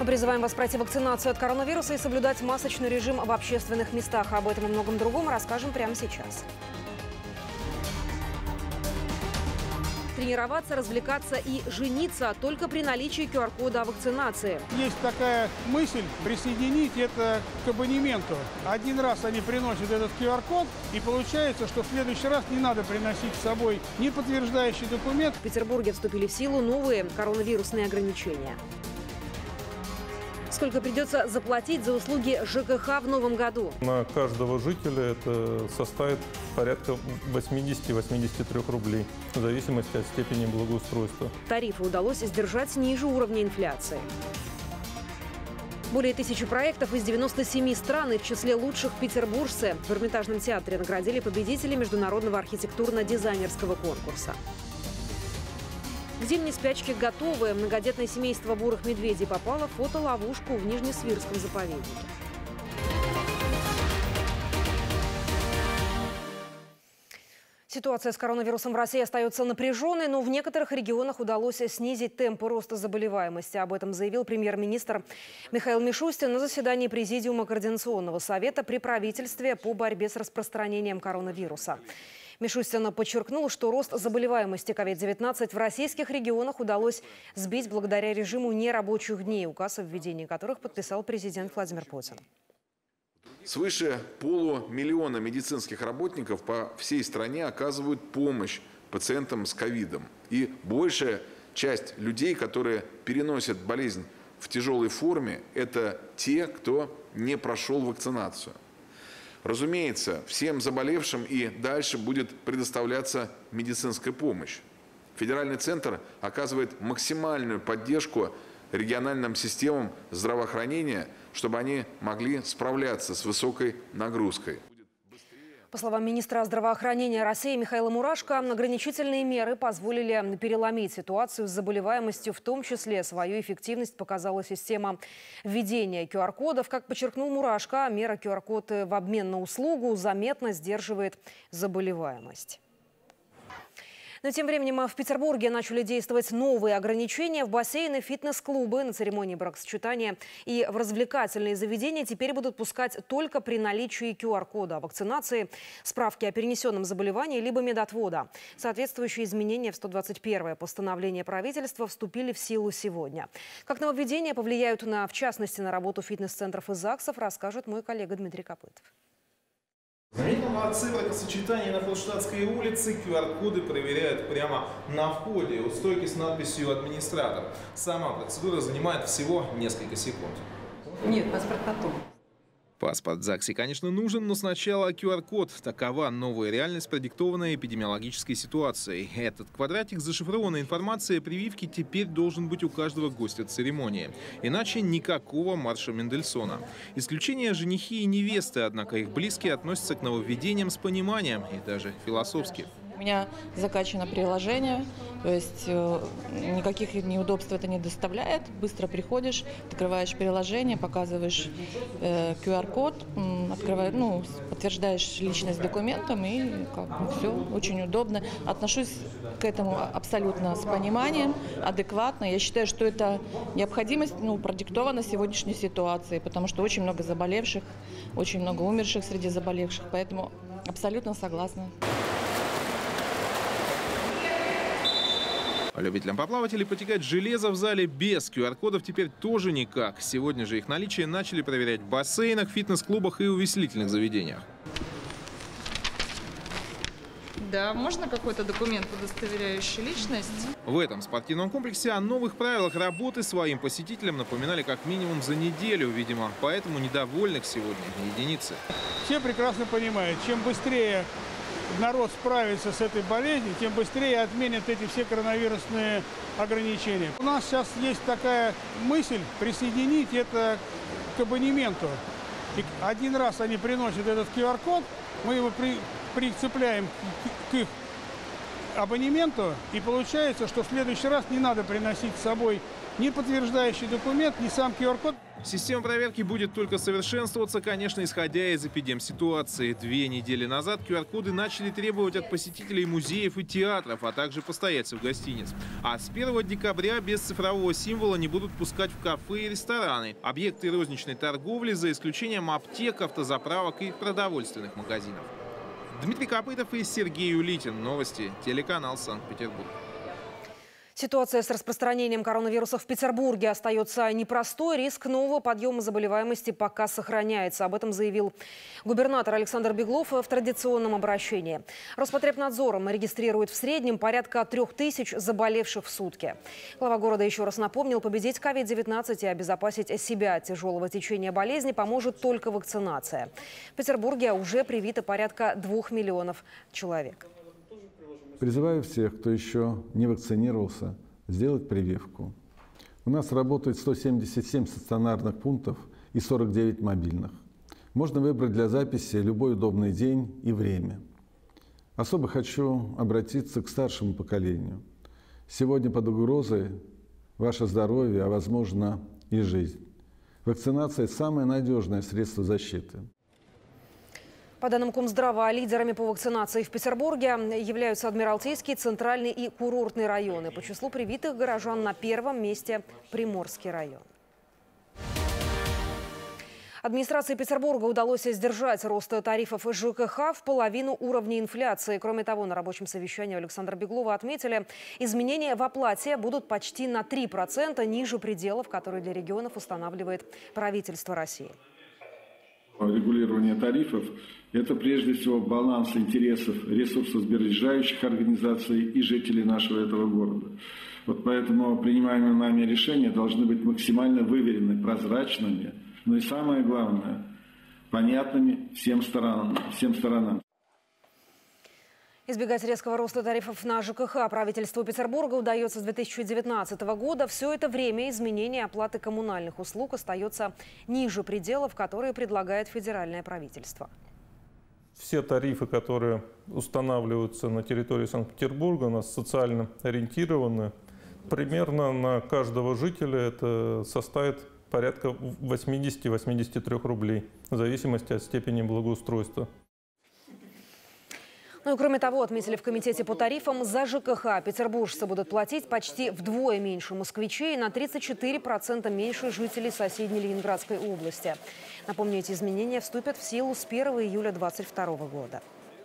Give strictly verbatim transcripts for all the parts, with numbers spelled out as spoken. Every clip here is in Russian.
Мы призываем вас пройти вакцинацию от коронавируса и соблюдать масочный режим в общественных местах. Об этом и многом другом расскажем прямо сейчас. Тренироваться, развлекаться и жениться только при наличии ку ар кода о вакцинации. Есть такая мысль присоединить это к абонементу. Один раз они приносят этот ку ар код, и получается, что в следующий раз не надо приносить с собой ни подтверждающий документ. В Петербурге вступили в силу новые коронавирусные ограничения. Сколько придется заплатить за услуги жэ ка ха в новом году? На каждого жителя это составит порядка восьмидесяти-восьмидесяти трёх рублей, в зависимости от степени благоустройства. Тарифы удалось сдержать ниже уровня инфляции. Более тысячи проектов из девяноста семи стран и в числе лучших петербуржцы в Эрмитажном театре наградили победителей международного архитектурно-дизайнерского конкурса. К зимней спячке готовое многодетное семейство бурых медведей попало в фотоловушку в Нижнесвирском заповеднике. Ситуация с коронавирусом в России остается напряженной, но в некоторых регионах удалось снизить темпы роста заболеваемости. Об этом заявил премьер-министр Михаил Мишустин на заседании Президиума Координационного совета при правительстве по борьбе с распространением коронавируса. Мишустин подчеркнул, что рост заболеваемости ковид девятнадцать в российских регионах удалось сбить благодаря режиму нерабочих дней, указ о введении которых подписал президент Владимир Путин. Свыше полумиллиона медицинских работников по всей стране оказывают помощь пациентам с ковидом. И большая часть людей, которые переносят болезнь в тяжелой форме, это те, кто не прошел вакцинацию. Разумеется, всем заболевшим и дальше будет предоставляться медицинская помощь. Федеральный центр оказывает максимальную поддержку региональным системам здравоохранения, чтобы они могли справляться с высокой нагрузкой. По словам министра здравоохранения России Михаила Мурашко, ограничительные меры позволили переломить ситуацию с заболеваемостью. В том числе свою эффективность показала система введения ку ар кодов. Как подчеркнул Мурашко, мера ку ар код в обмен на услугу заметно сдерживает заболеваемость. Но тем временем в Петербурге начали действовать новые ограничения. В бассейны, фитнес-клубы, на церемонии бракосочетания и в развлекательные заведения теперь будут пускать только при наличии ку ар кода о вакцинации, справки о перенесенном заболевании либо медотвода. Соответствующие изменения в сто двадцать первое постановление правительства вступили в силу сегодня. Как нововведения повлияют на, в частности, на работу фитнес-центров и ЗАГСов, расскажет мой коллега Дмитрий Копытов. Заметил, молодцы, бракосочетание на Флагштатской улице ку ар коды проверяют прямо на входе у стойки с надписью «Администратор». Сама процедура занимает всего несколько секунд. Нет, паспорт потом. Паспорт в ЗАГСе, конечно, нужен, но сначала ку ар код. Такова новая реальность, продиктованная эпидемиологической ситуацией. Этот квадратик с зашифрованной информацией о прививке теперь должен быть у каждого гостя церемонии. Иначе никакого марша Мендельсона. Исключение женихи и невесты, однако их близкие относятся к нововведениям с пониманием и даже философски. У меня закачано приложение, то есть э, никаких неудобств это не доставляет. Быстро приходишь, открываешь приложение, показываешь э, ку ар код, э, открываешь, ну, подтверждаешь личность документом, и как бы, все очень удобно. Отношусь к этому абсолютно с пониманием, адекватно. Я считаю, что это необходимость, ну, продиктована сегодняшней ситуацией, потому что очень много заболевших, очень много умерших среди заболевших, поэтому абсолютно согласна. Любителям поплавать или потягать железо в зале без ку ар кодов теперь тоже никак. Сегодня же их наличие начали проверять в бассейнах, фитнес-клубах и увеселительных заведениях. Да, можно какой-то документ, удостоверяющий личность? В этом спортивном комплексе о новых правилах работы своим посетителям напоминали как минимум за неделю, видимо. Поэтому недовольных сегодня единицы. Все прекрасно понимают, чем быстрее народ справится с этой болезнью, тем быстрее отменят эти все коронавирусные ограничения. У нас сейчас есть такая мысль присоединить это к абонементу. И один раз они приносят этот ку ар код, мы его при, прицепляем к, к их абонементу, и получается, что в следующий раз не надо приносить с собой ни подтверждающий документ, ни сам ку ар код. Система проверки будет только совершенствоваться, конечно, исходя из эпидемситуации. Две недели назад ку ар коды начали требовать от посетителей музеев и театров, а также постояльцев гостиниц. А с первого декабря без цифрового символа не будут пускать в кафе и рестораны, объекты розничной торговли, за исключением аптек, автозаправок и продовольственных магазинов. Дмитрий Копытов и Сергей Улитин. Новости. Телеканал Санкт-Петербург. Ситуация с распространением коронавируса в Петербурге остается непростой. Риск нового подъема заболеваемости пока сохраняется. Об этом заявил губернатор Александр Беглов в традиционном обращении. Роспотребнадзором регистрирует в среднем порядка трех тысяч заболевших в сутки. Глава города еще раз напомнил, победить ковид девятнадцать и обезопасить себя от тяжелого течения болезни поможет только вакцинация. В Петербурге уже привито порядка двух миллионов человек. Призываю всех, кто еще не вакцинировался, сделать прививку. У нас работает сто семьдесят семь стационарных пунктов и сорок девять мобильных. Можно выбрать для записи любой удобный день и время. Особо хочу обратиться к старшему поколению. Сегодня под угрозой ваше здоровье, а возможно и жизнь. Вакцинация – самое надежное средство защиты. По данным Комздрава, лидерами по вакцинации в Петербурге являются Адмиралтейский, Центральный и Курортный районы. По числу привитых горожан на первом месте Приморский район. Администрации Петербурга удалось сдержать рост тарифов жэ ка ха в половину уровня инфляции. Кроме того, на рабочем совещании Александра Беглова отметили, изменения в оплате будут почти на три процента ниже пределов, которые для регионов устанавливает правительство России. Регулирование тарифов – это прежде всего баланс интересов ресурсосбережающих организаций и жителей нашего этого города. Вот поэтому принимаемые нами решения должны быть максимально выверены, прозрачными, но и самое главное – понятными всем сторонам. Всем сторонам. Избегать резкого роста тарифов на жэ ка ха правительству Петербурга удается с две тысячи девятнадцатого года. Все это время изменение оплаты коммунальных услуг остается ниже пределов, которые предлагает федеральное правительство. Все тарифы, которые устанавливаются на территории Санкт-Петербурга, у нас социально ориентированы. Примерно на каждого жителя это составит порядка восьмидесяти — восьмидесяти трёх рублей, в зависимости от степени благоустройства. Ну и кроме того, отметили в комитете по тарифам, за жэ ка ха петербуржцы будут платить почти вдвое меньше москвичей и на тридцать четыре процента меньше жителей соседней Ленинградской области. Напомню, эти изменения вступят в силу с первого июля две тысячи двадцать второго года.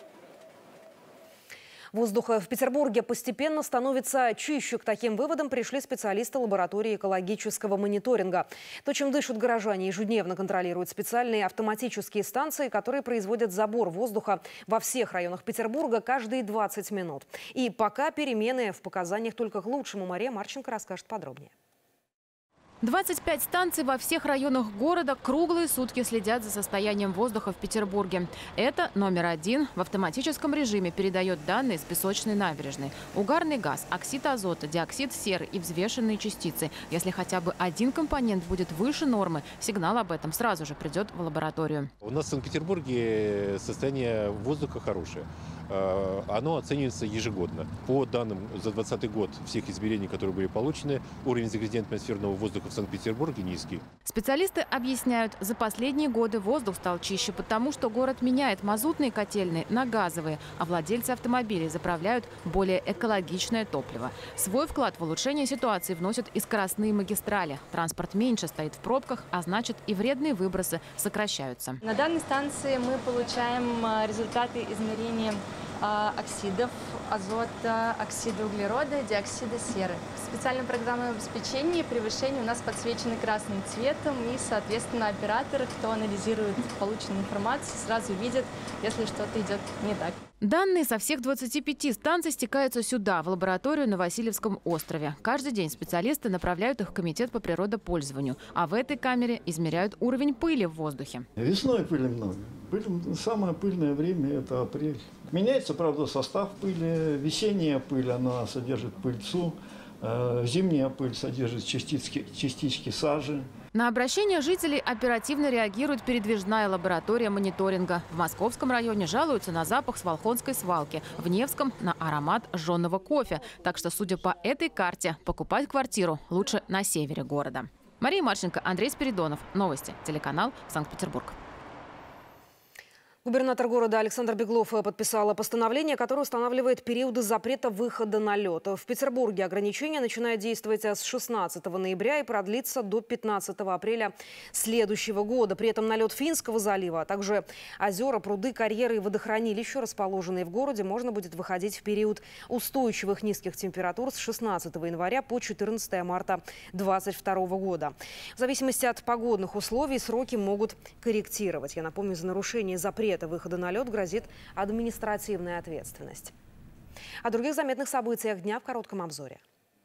Воздух в Петербурге постепенно становится чище. К таким выводам пришли специалисты лаборатории экологического мониторинга. То, чем дышат горожане, ежедневно контролируют специальные автоматические станции, которые производят забор воздуха во всех районах Петербурга каждые двадцать минут. И пока перемены в показаниях только к лучшему. Мария Марченко расскажет подробнее. двадцать пять станций во всех районах города круглые сутки следят за состоянием воздуха в Петербурге. Это номер один. В автоматическом режиме передает данные с песочной набережной. Угарный газ, оксид азота, диоксид серы и взвешенные частицы. Если хотя бы один компонент будет выше нормы, сигнал об этом сразу же придет в лабораторию. У нас в Санкт-Петербурге состояние воздуха хорошее. Оно оценивается ежегодно. По данным за двадцатый год всех измерений, которые были получены, уровень загрязнения атмосферного воздуха в Санкт-Петербурге низкий. Специалисты объясняют, за последние годы воздух стал чище, потому что город меняет мазутные котельные на газовые, а владельцы автомобилей заправляют более экологичное топливо. Свой вклад в улучшение ситуации вносят и скоростные магистрали. Транспорт меньше стоит в пробках, а значит и вредные выбросы сокращаются. На данной станции мы получаем результаты измерения оксидов азота, оксида углерода, диоксида серы. В специальном программном обеспечении превышения у нас подсвечены красным цветом, и, соответственно, операторы, кто анализирует полученную информацию, сразу видят, если что-то идет не так. Данные со всех двадцати пяти станций стекаются сюда, в лабораторию на Васильевском острове. Каждый день специалисты направляют их в комитет по природопользованию, а в этой камере измеряют уровень пыли в воздухе. Весной пыли много. Пыль, самое пыльное время – это апрель. Меняется, правда, состав пыли. Весенняя пыль, она содержит пыльцу. Зимняя пыль содержит частички, частички сажи. На обращение жителей оперативно реагирует передвижная лаборатория мониторинга. В Московском районе жалуются на запах с Волхонской свалки, в Невском – на аромат жженого кофе. Так что, судя по этой карте, покупать квартиру лучше на севере города. Мария Марченко, Андрей Спиридонов. Новости. Телеканал Санкт-Петербург. Губернатор города Александр Беглов подписал постановление, которое устанавливает периоды запрета выхода на лед. В Петербурге ограничение начинает действовать с шестнадцатого ноября и продлится до пятнадцатого апреля следующего года. При этом на лед Финского залива, а также озера, пруды, карьеры и водохранилища, расположенные в городе, можно будет выходить в период устойчивых низких температур с шестнадцатого января по четырнадцатое марта две тысячи двадцать второго года. В зависимости от погодных условий сроки могут корректировать. Я напомню, за нарушение запрета выхода на лед грозит административная ответственность. О других заметных событиях дня в коротком обзоре.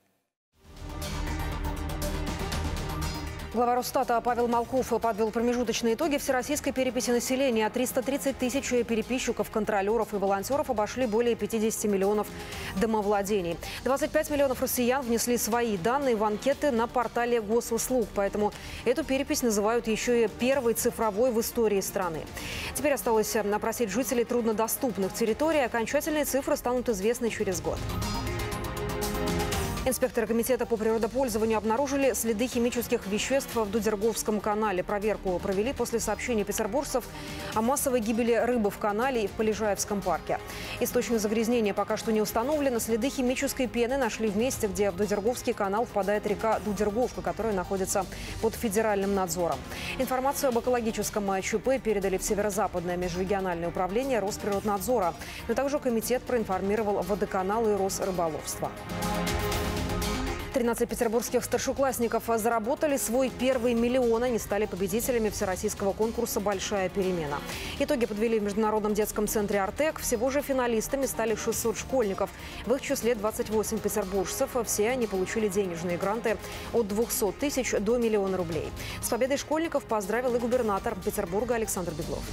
Глава Росстата Павел Малков подвел промежуточные итоги всероссийской переписи населения. триста тридцать тысяч переписчиков, контролеров и волонтеров обошли более пятидесяти миллионов домовладений. двадцать пять миллионов россиян внесли свои данные в анкеты на портале госуслуг. Поэтому эту перепись называют еще и первой цифровой в истории страны. Теперь осталось опросить жителей труднодоступных территорий. Окончательные цифры станут известны через год. Инспекторы комитета по природопользованию обнаружили следы химических веществ в Дудерговском канале. Проверку провели после сообщения петербуржцев о массовой гибели рыбы в канале и в Полежаевском парке. Источник загрязнения пока что не установлен. Следы химической пены нашли в месте, где в Дудерговский канал впадает река Дудерговка, которая находится под федеральным надзором. Информацию об экологическом ЧП передали в Северо-Западное межрегиональное управление Росприроднадзора. Но также комитет проинформировал водоканал и Росрыболовство. тринадцать петербургских старшеклассников заработали свой первый миллион. Они стали победителями всероссийского конкурса «Большая перемена». Итоги подвели в Международном детском центре «Артек». Всего же финалистами стали шестьсот школьников. В их числе двадцать восемь петербуржцев. Все они получили денежные гранты от двухсот тысяч до миллиона рублей. С победой школьников поздравил и губернатор Петербурга Александр Беглов.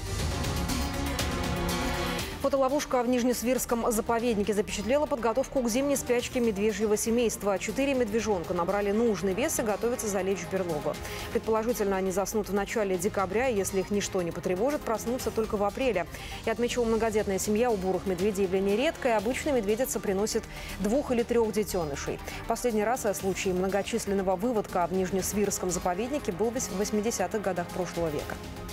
Фотоловушка в Нижнесвирском заповеднике запечатлела подготовку к зимней спячке медвежьего семейства. Четыре медвежонка набрали нужный вес и готовятся залечь в берлогу. Предположительно, они заснут в начале декабря, и если их ничто не потревожит, проснутся только в апреле. И отмечу, многодетная семья у бурых медведей явление редкое. Обычно медведица приносит двух или трех детенышей. Последний раз о случае многочисленного выводка в Нижнесвирском заповеднике был в восьмидесятых годах прошлого века.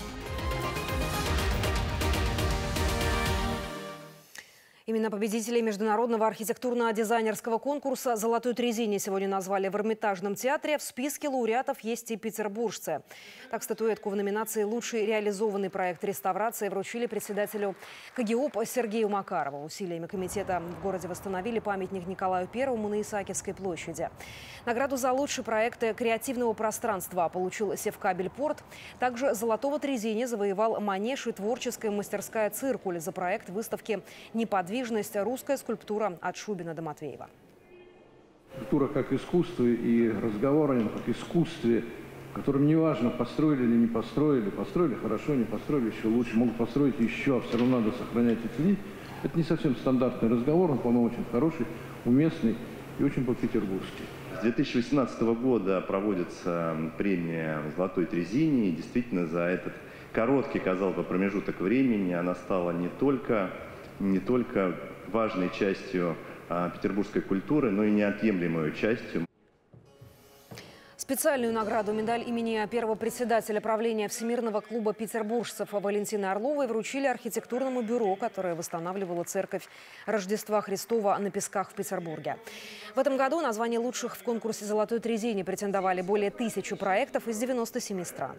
Именно победителей международного архитектурно-дизайнерского конкурса «Золотой Трезини» сегодня назвали в Эрмитажном театре. В списке лауреатов есть и петербуржцы. Так, статуэтку в номинации «Лучший реализованный проект реставрации» вручили председателю КГИОП Сергею Макарову. Усилиями комитета в городе восстановили памятник Николаю Первому на Исаакиевской площади. Награду за лучший проект креативного пространства получил Севкабельпорт. Также «Золотого Трезини» завоевал манеж и творческая мастерская «Циркуль» за проект выставки «Неподвижность. Русская скульптура от Шубина до Матвеева». Скульптура как искусство и разговор о нем как искусстве, которым не важно, построили или не построили, построили хорошо, не построили еще лучше, могут построить еще, а все равно надо сохранять и ценить. Это не совсем стандартный разговор, он, по-моему, очень хороший, уместный и очень по-петербургски. С две тысячи восемнадцатого года проводится премия «Золотой Трезини», и действительно за этот короткий, казалось бы, промежуток времени она стала не только не только важной частью а, петербургской культуры, но и неотъемлемой частью. Специальную награду, медаль имени первого председателя правления Всемирного клуба петербуржцев Валентины Орловой вручили архитектурному бюро, которое восстанавливало церковь Рождества Христова на Песках в Петербурге. В этом году на звание лучших в конкурсе «Золотой Трезини» претендовали более тысячи проектов из девяноста семи стран.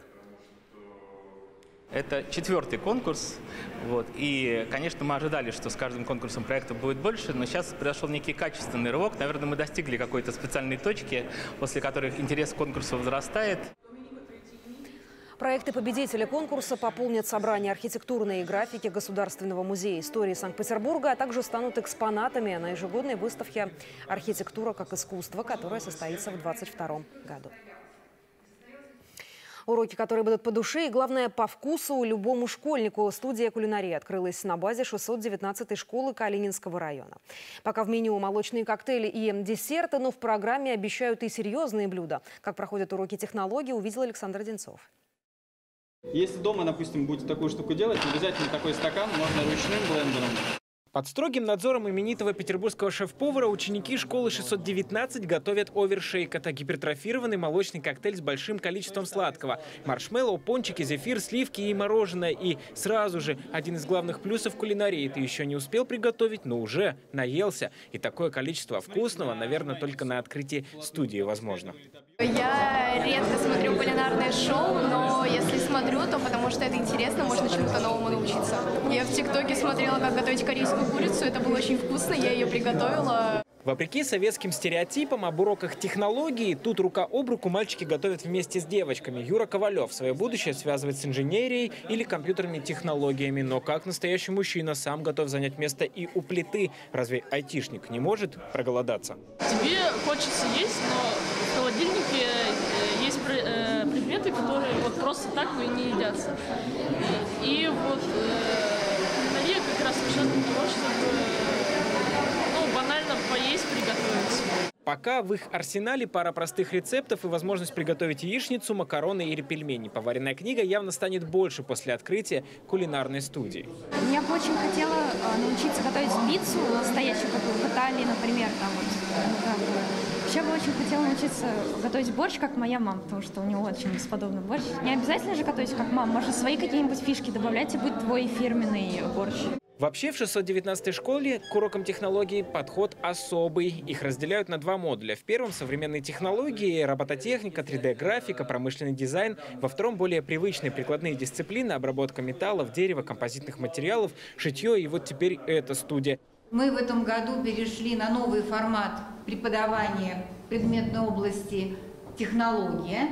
Это четвертый конкурс, вот, и, конечно, мы ожидали, что с каждым конкурсом проектов будет больше, но сейчас произошел некий качественный рывок. Наверное, мы достигли какой-то специальной точки, после которой интерес к конкурсу возрастает. Проекты победителя конкурса пополнят собрание архитектурной графики Государственного музея истории Санкт-Петербурга, а также станут экспонатами на ежегодной выставке «Архитектура как искусство», которая состоится в две тысячи двадцать втором году. Уроки, которые будут по душе и, главное, по вкусу любому школьнику. Студия кулинарии открылась на базе шестьсот девятнадцатой школы Калининского района. Пока в меню молочные коктейли и десерты, но в программе обещают и серьезные блюда. Как проходят уроки технологий, увидел Александр Одинцов. Если дома, допустим, будете такую штуку делать, обязательно такой стакан можно ручным блендером. Под строгим надзором именитого петербургского шеф-повара ученики школы шестьсот девятнадцать готовят овершейк. Это гипертрофированный молочный коктейль с большим количеством сладкого. Маршмеллоу, пончики, зефир, сливки и мороженое. И сразу же один из главных плюсов кулинарии. Ты еще не успел приготовить, но уже наелся. И такое количество вкусного, наверное, только на открытии студии возможно. Я редко смотрю кулинарные шоу, но если смотрю, то потому что это интересно, можно чему-то новому научиться. Я в ТикТоке смотрела, как готовить корейскую курицу, это было очень вкусно, я ее приготовила. Вопреки советским стереотипам об уроках технологии, тут рука об руку мальчики готовят вместе с девочками. Юра Ковалев свое будущее связывает с инженерией или компьютерными технологиями. Но как настоящий мужчина сам готов занять место и у плиты. Разве айтишник не может проголодаться? Тебе хочется есть, но в холодильнике есть предметы, которые вот просто так и не едятся. И вот кулинария как раз нужна для того, чтобы ну, банально поесть, приготовить. Пока в их арсенале пара простых рецептов и возможность приготовить яичницу, макароны или пельмени. Поваренная книга явно станет больше после открытия кулинарной студии. Я бы очень хотела научиться готовить пиццу, настоящую, как в Италии, например. Там вот. Еще бы очень хотела научиться готовить борщ, как моя мама, потому что у нее очень бесподобный борщ. Не обязательно же готовить, как мама. Можно свои какие-нибудь фишки добавлять, и будет твой фирменный борщ. Вообще в шестьсот девятнадцатой школе к урокам технологий подход особый. Их разделяют на два модуля. В первом — современные технологии, робототехника, три дэ графика, промышленный дизайн. Во втором — более привычные прикладные дисциплины, обработка металлов, дерева, композитных материалов, шитье. И вот теперь эта студия. Мы в этом году перешли на новый формат преподавания предметной области технология.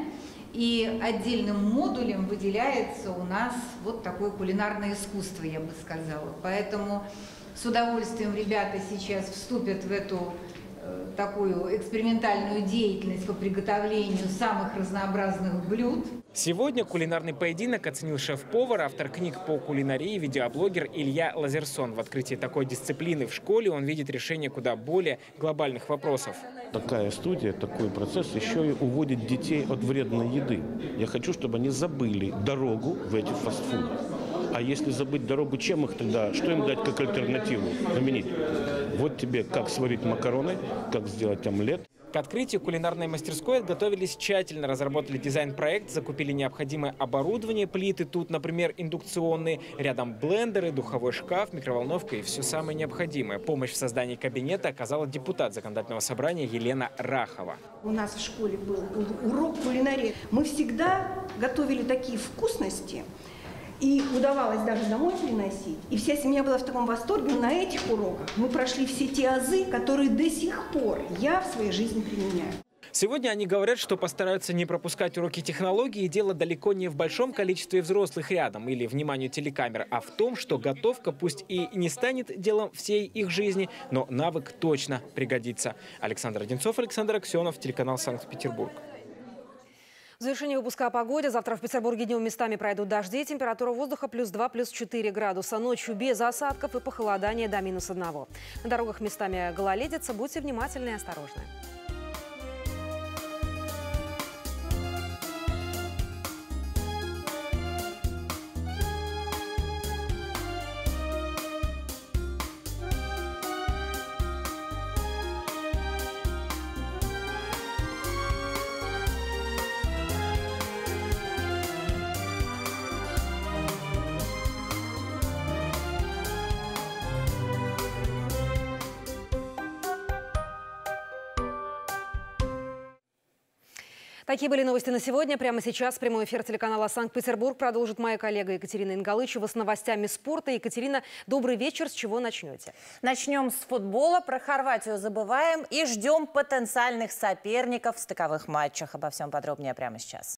И отдельным модулем выделяется у нас вот такое кулинарное искусство, я бы сказала. Поэтому с удовольствием ребята сейчас вступят в эту э, такую экспериментальную деятельность по приготовлению самых разнообразных блюд. Сегодня кулинарный поединок оценил шеф-повар, автор книг по кулинарии, видеоблогер Илья Лазерсон. В открытии такой дисциплины в школе он видит решение куда более глобальных вопросов. Такая студия, такой процесс еще и уводит детей от вредной еды. Я хочу, чтобы они забыли дорогу в эти фастфуды. А если забыть дорогу, чем их тогда, что им дать как альтернативу заменить? Вот тебе как сварить макароны, как сделать омлет. К открытию кулинарной мастерской готовились тщательно, разработали дизайн-проект, закупили необходимое оборудование, плиты тут, например, индукционные, рядом блендеры, духовой шкаф, микроволновка и все самое необходимое. Помощь в создании кабинета оказала депутат законодательного собрания Елена Рахова. У нас в школе был урок кулинарии. Мы всегда готовили такие вкусности, и удавалось даже домой приносить. И вся семья была в таком восторге. Но на этих уроках мы прошли все те азы, которые до сих пор я в своей жизни применяю. Сегодня они говорят, что постараются не пропускать уроки технологии. Дело далеко не в большом количестве взрослых рядом или вниманию телекамер, а в том, что готовка пусть и не станет делом всей их жизни, но навык точно пригодится. Александр Одинцов, Александр Аксенов, телеканал Санкт-Петербург. В завершении выпуска о погоде. Завтра в Петербурге днем местами пройдут дожди. Температура воздуха плюс два, плюс четыре градуса. Ночью без осадков и похолодания до минус одного. На дорогах местами гололедица. Будьте внимательны и осторожны. Такие были новости на сегодня. Прямо сейчас прямой эфир телеканала «Санкт-Петербург» продолжит моя коллега Екатерина Ингалычева с новостями спорта. Екатерина, добрый вечер. С чего начнете? Начнем с футбола. Про Хорватию забываем и ждем потенциальных соперников в стыковых матчах. Обо всем подробнее прямо сейчас.